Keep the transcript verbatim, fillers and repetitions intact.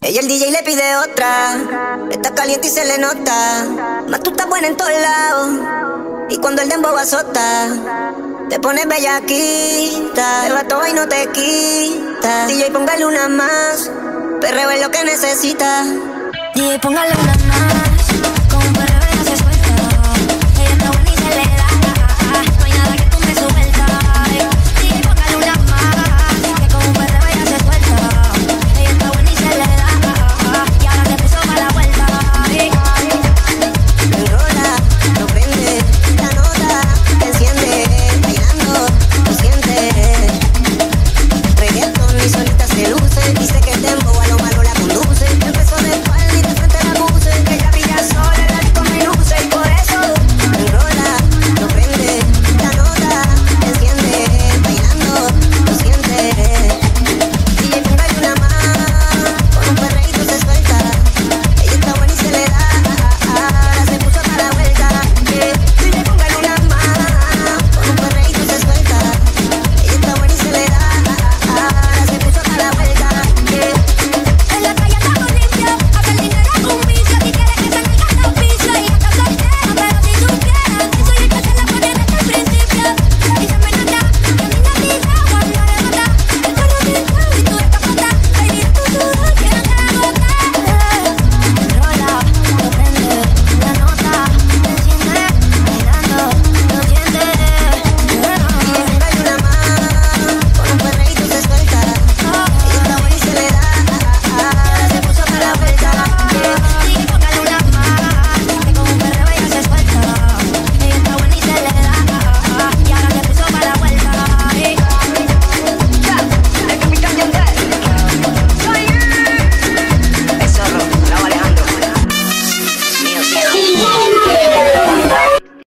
Ella el D J le pide otra. Está caliente y se le nota. Más tú estás buena en todos lados. Y cuando el dembow azota, te pones bellaquita. Te va todo y no te quita. D J póngale una más. Perreo es lo que necesita. D J póngale una más.